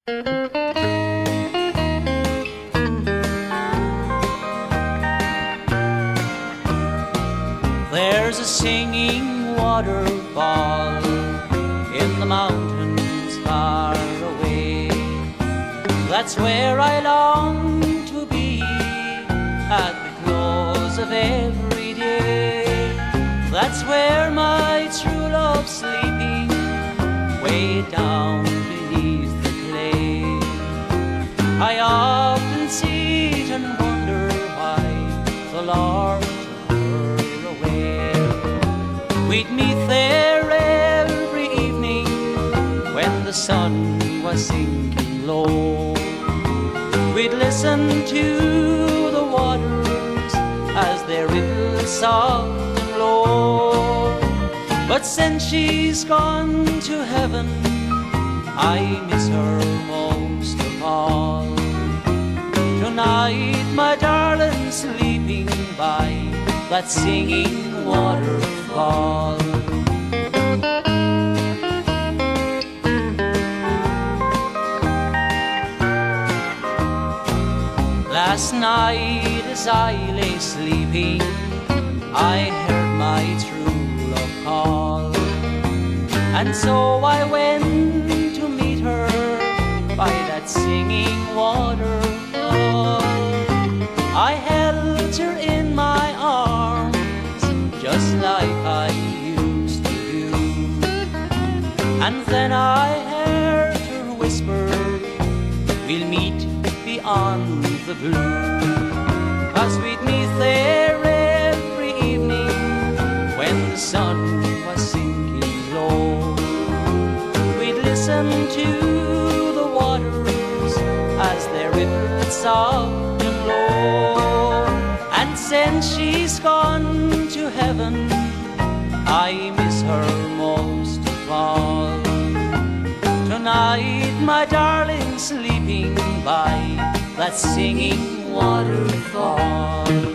There's a singing waterfall in the mountains far away. That's where I long to be at the close of every day. That's where my true love's sleeping, way down beneath the clay. I often sit and wonder why the Lord we'd meet there every evening when the sun was sinking low. We'd listen to the waters as they ripple soft and low. But since she's gone to heaven, I miss her most of all. Tonight my darling's sleeping by that singing waterfall. Last night as I lay sleeping, I heard my true love call, and so I went to meet her by that singing waterfall. I held her in my arms just like I used to do, and then I heard her whisper, we'll meet beyond the blue. 'Cause we'd meet there every evening when the sun was sinking low. We'd listen to the waters as they rippled soft and low. And since she's gone to heaven, I miss her most of all. Tonight my darling's sleeping by that singing waterfall.